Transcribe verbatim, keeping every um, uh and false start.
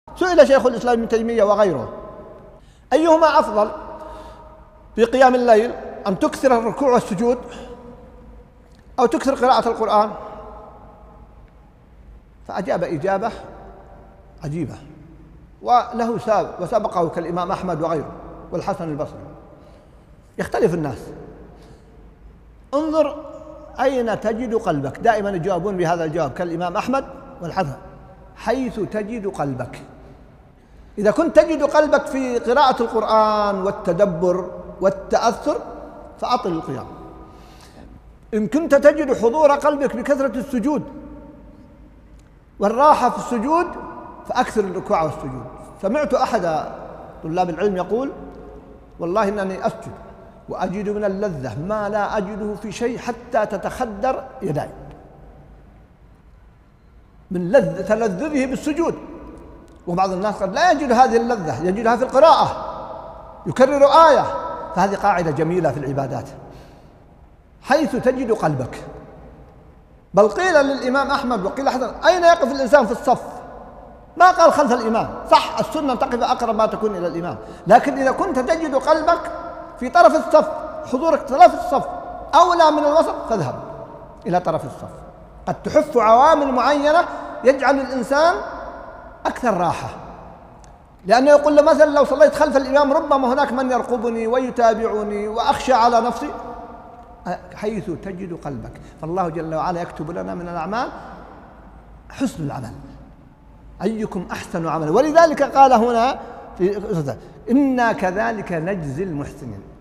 سئل شيخ الإسلام ابن تيمية وغيره أيهما أفضل في قيام الليل، أن تكثر الركوع والسجود أو تكثر قراءة القرآن؟ فأجاب إجابة عجيبة، وله ساب وسبقه كالإمام أحمد وغيره والحسن البصري. يختلف الناس. انظر أين تجد قلبك، دائما يجاوبون بهذا الجواب كالإمام أحمد والحسن: حيث تجد قلبك. إذا كنت تجد قلبك في قراءة القرآن والتدبر والتأثر فأطل القيام. إن كنت تجد حضور قلبك بكثرة السجود والراحة في السجود فأكثر الركوع والسجود. سمعت أحد طلاب العلم يقول: والله إنني أسجد وأجد من اللذة ما لا أجده في شيء حتى تتخدر يداي، من لذة تلذذه بالسجود. وبعض الناس قد لا يجد هذه اللذة، يجدها في القراءة، يكرر آية. فهذه قاعدة جميلة في العبادات: حيث تجد قلبك. بل قيل للإمام أحمد وقيل حسن: أين يقف الإنسان في الصف؟ ما قال خلف الإمام، صح السنة تقف أقرب ما تكون إلى الإمام، لكن إذا كنت تجد قلبك في طرف الصف، حضورك طرف الصف أولى من الوسط، فاذهب إلى طرف الصف. قد تحف عوامل معينة يجعل الإنسان أكثر راحة، لأنه يقول له مثلا: لو صليت خلف الإمام ربما هناك من يرقبني ويتابعني وأخشى على نفسي. حيث تجد قلبك. فالله جل وعلا يكتب لنا من الأعمال حسن العمل، أيكم أحسن عملا. ولذلك قال هنا في إنا كذلك نجزي المحسنين.